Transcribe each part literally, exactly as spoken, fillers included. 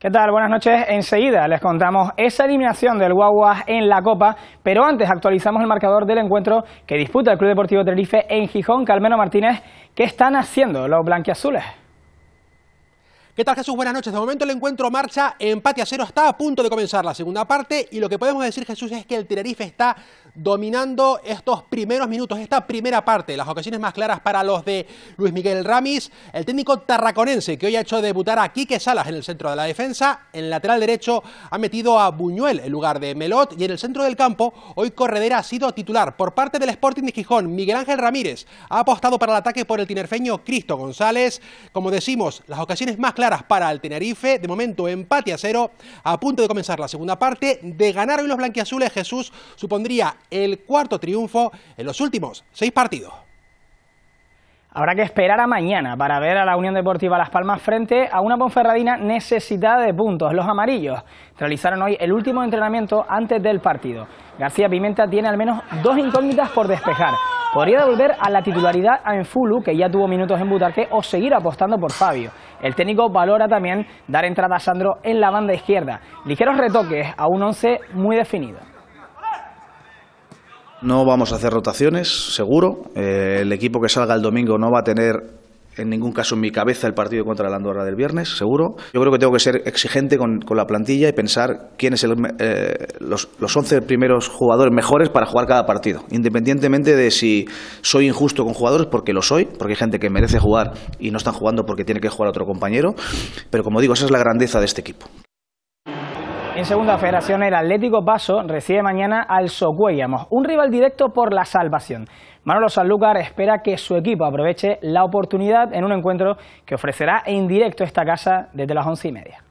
¿Qué tal? Buenas noches. Enseguida les contamos esa eliminación del Guaguas en la Copa, pero antes actualizamos el marcador del encuentro que disputa el Club Deportivo Tenerife en Gijón. Carmelo Martínez, ¿qué están haciendo los blanquiazules? ¿Qué tal, Jesús? Buenas noches. De momento el encuentro marcha, empate a cero, está a punto de comenzar la segunda parte y lo que podemos decir, Jesús, es que el Tenerife está dominando estos primeros minutos, esta primera parte, las ocasiones más claras para los de Luis Miguel Ramis, el técnico tarraconense que hoy ha hecho debutar a Quique Salas en el centro de la defensa. En el lateral derecho ha metido a Buñuel en lugar de Melot y en el centro del campo hoy Corredera ha sido titular. Por parte del Sporting de Gijón, Miguel Ángel Ramírez ha apostado para el ataque por el tinerfeño Cristo González. Como decimos, las ocasiones más claras para el Tenerife, de momento empate a cero, a punto de comenzar la segunda parte. De ganar hoy los blanquiazules, Jesús, supondría el cuarto triunfo en los últimos seis partidos. Habrá que esperar a mañana para ver a la Unión Deportiva Las Palmas frente a una Ponferradina necesitada de puntos. Los amarillos realizaron hoy el último entrenamiento antes del partido. García Pimenta tiene al menos dos incógnitas por despejar. Podría devolver a la titularidad a Enfulu, que ya tuvo minutos en Butarque, o seguir apostando por Fabio. El técnico valora también dar entrada a Sandro en la banda izquierda. Ligeros retoques a un once muy definido. No vamos a hacer rotaciones, seguro. Eh, el equipo que salga el domingo no va a tener en ningún caso en mi cabeza el partido contra el Andorra del viernes, seguro. Yo creo que tengo que ser exigente con, con la plantilla y pensar quién es el, eh, los, los once primeros jugadores mejores para jugar cada partido, independientemente de si soy injusto con jugadores, porque lo soy, porque hay gente que merece jugar y no están jugando porque tiene que jugar otro compañero, pero como digo, esa es la grandeza de este equipo. En segunda federación, el Atlético Paso recibe mañana al Socuéllamos, un rival directo por la salvación. Manolo Sanlúcar espera que su equipo aproveche la oportunidad en un encuentro que ofrecerá en directo esta casa desde las once y media.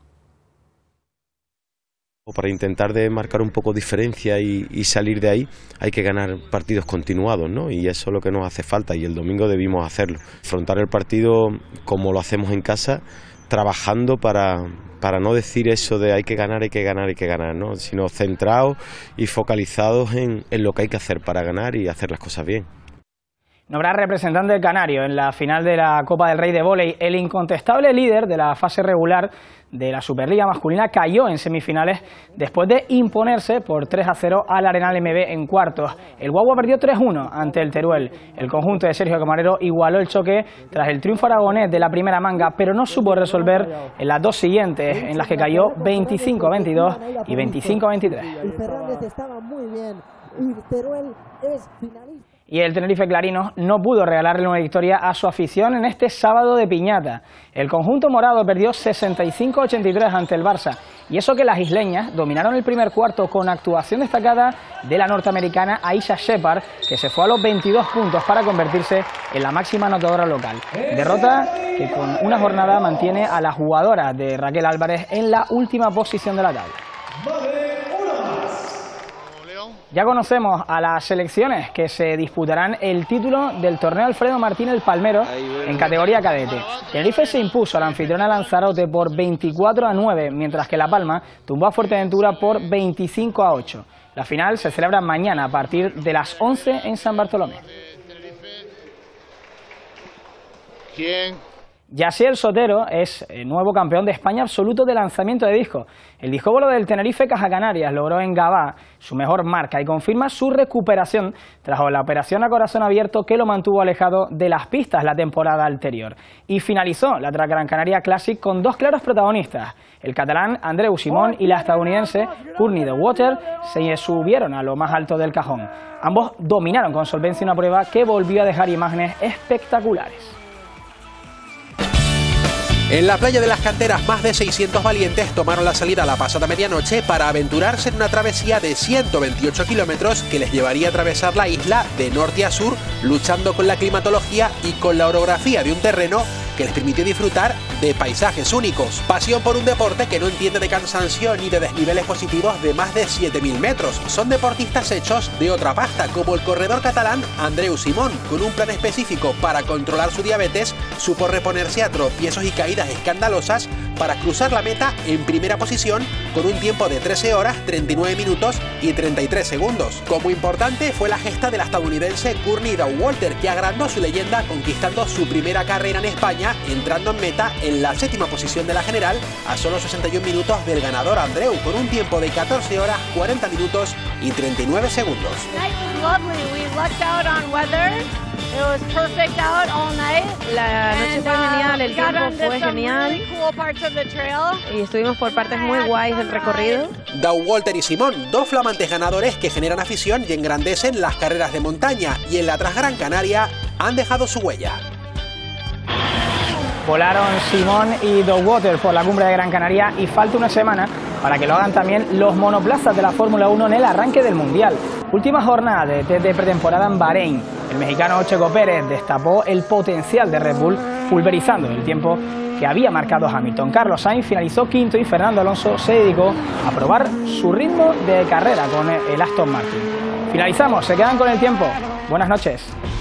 Para intentar de marcar un poco diferencia y, y salir de ahí hay que ganar partidos continuados, ¿no? Y eso es lo que nos hace falta y el domingo debimos hacerlo. Afrontar el partido como lo hacemos en casa, trabajando para, para no decir eso de hay que ganar, hay que ganar, hay que ganar, ¿no? Sino centrados y focalizados en, en lo que hay que hacer para ganar y hacer las cosas bien. No habrá representante canario en la final de la Copa del Rey de Vóley. El incontestable líder de la fase regular de la Superliga masculina cayó en semifinales después de imponerse por tres a cero al Arenal M B en cuartos. El Guagua perdió tres uno ante el Teruel. El conjunto de Sergio Camarero igualó el choque tras el triunfo aragonés de la primera manga, pero no supo resolver en las dos siguientes, en las que cayó veinticinco a veintidós y veinticinco a veintitrés. Y el Tenerife Clarinos no pudo regalarle una victoria a su afición en este sábado de piñata. El conjunto morado perdió sesenta y cinco a ochenta y tres ante el Barça. Y eso que las isleñas dominaron el primer cuarto con actuación destacada de la norteamericana Aisha Shepard, que se fue a los veintidós puntos para convertirse en la máxima anotadora local. Derrota que con una jornada mantiene a la jugadora de Raquel Álvarez en la última posición de la tabla. Ya conocemos a las selecciones que se disputarán el título del torneo Alfredo Martín el Palmero en categoría cadete. Tenerife se impuso a la anfitriona Lanzarote por veinticuatro a nueve, mientras que La Palma tumbó a Fuerteventura por veinticinco a ocho. La final se celebra mañana a partir de las once en San Bartolomé. ¿Quién? Yaciel Sotero es el nuevo campeón de España absoluto de lanzamiento de disco. El discóbolo del Tenerife Caja Canarias logró en Gabá su mejor marca y confirma su recuperación tras la operación a corazón abierto que lo mantuvo alejado de las pistas la temporada anterior. Y finalizó la Gran Canaria Classic con dos claros protagonistas. El catalán Andreu Simón y la estadounidense Courtney de Water se subieron a lo más alto del cajón. Ambos dominaron con solvencia una prueba que volvió a dejar imágenes espectaculares. En la playa de las Canteras, más de seiscientos valientes tomaron la salida la pasada medianoche para aventurarse en una travesía de ciento veintiocho kilómetros que les llevaría a atravesar la isla de norte a sur, luchando con la climatología y con la orografía de un terreno que les permitió disfrutar de paisajes únicos. Pasión por un deporte que no entiende de cansancio ni de desniveles positivos de más de siete mil metros. Son deportistas hechos de otra pasta, como el corredor catalán Andreu Simón. Con un plan específico para controlar su diabetes, supo reponerse a tropiezos y caídas escandalosas para cruzar la meta en primera posición con un tiempo de trece horas, treinta y nueve minutos y treinta y tres segundos. Como importante fue la gesta de la estadounidense Courtney Dauwalter, que agrandó su leyenda conquistando su primera carrera en España, entrando en meta en la séptima posición de la general a solo sesenta y un minutos del ganador Andreu, con un tiempo de catorce horas, cuarenta minutos y treinta y nueve segundos. La noche fue genial, el tiempo fue genial y estuvimos por partes muy guays del recorrido. Dauwalter y Simón, dos flamantes ganadores que generan afición y engrandecen las carreras de montaña, y en la Transgran Canaria han dejado su huella. Volaron Simón y Dauwalter por la cumbre de Gran Canaria y falta una semana para que lo hagan también los monoplazas de la Fórmula uno en el arranque del Mundial. Última jornada de test de pretemporada en Bahrein. El mexicano Checo Pérez destapó el potencial de Red Bull, pulverizando el tiempo que había marcado Hamilton. Carlos Sainz finalizó quinto y Fernando Alonso se dedicó a probar su ritmo de carrera con el Aston Martin. Finalizamos, se quedan con el tiempo. Buenas noches.